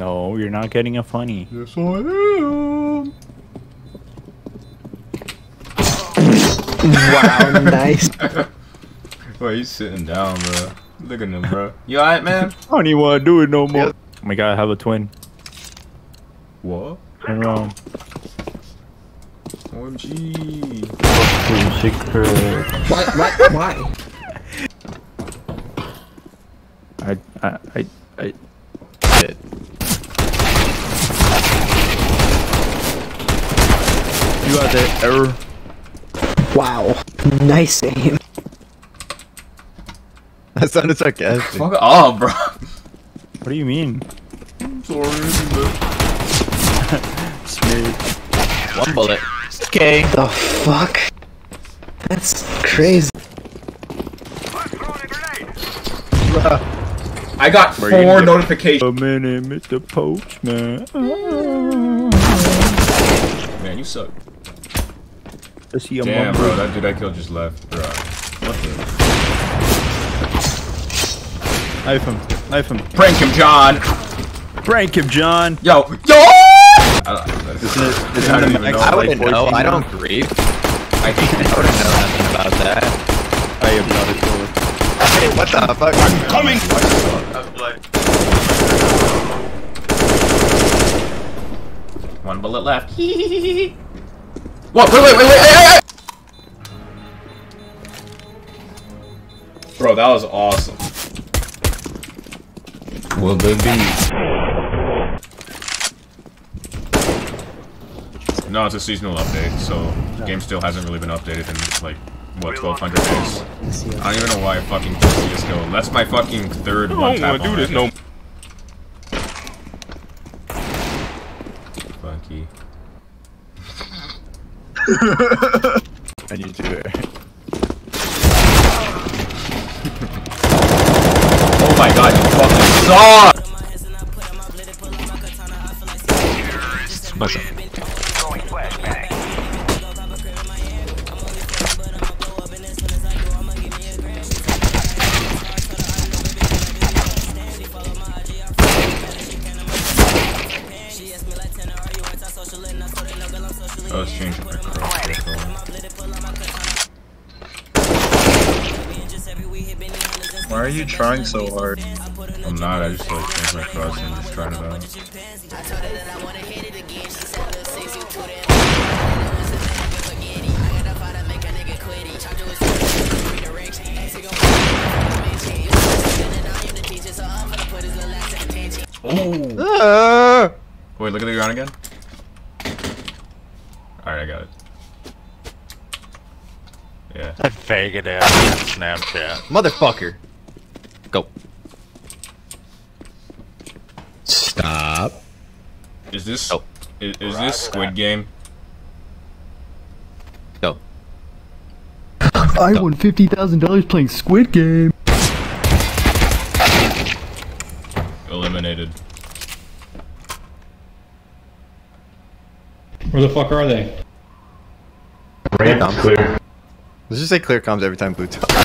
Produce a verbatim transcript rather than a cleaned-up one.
No, you're not getting a funny. Yes, I am. Wow, nice. Wait, he's sitting down, bro. Look at him, bro. You alright, man? I don't even want to do it no more. Oh my god, I have a twin. What? Turn around. O M G. Why? Why? Why? I, I, I, I. Shit. You got that error. Wow, nice aim. That sounded sarcastic. Fuck off, bro. What do you mean? I'm sorry, Smooth. One bullet. Okay. The fuck? That's crazy. I got Where you four gonna get- notifications. A minute, Mister Postman. Man, you suck. Is he a Damn, mumble? bro, that dude I killed just left, bro. What the? Knife him. Knife him. Prank him, John. Prank him, John. Yo, yo! I, Isn't it, isn't I don't it even max know. I like wouldn't know. fourteen I now? don't grieve. I think I wouldn't know nothing about that. I am not a killer. Hey, what the fuck? I'm coming! one bullet left. What? Wait, wait, wait, wait, hey, hey, hey! Bro, that was awesome. Will there be? No, it's a seasonal update, so the game still hasn't really been updated in like what twelve hundred days. I don't even know why I fucking play C S G O. That's my fucking third one tap. I don't want to do this no. Funky. I need to do it. Oh my god, you fucking suck! What's up? I was changing my cross. Why are you trying so hard? I'm not, I just like changed my cross and just trying it out. Oh! Ah! Wait, look at the ground again. Alright, I got it. Yeah. I faggot ass on Snapchat. Motherfucker. Go. Stop. Is this Oh. is, is this Squid Game? Go. I won fifty thousand dollars playing Squid Game. Eliminated. Where the fuck are they? Ramp clear. Let's just say clear comms every time blue talks.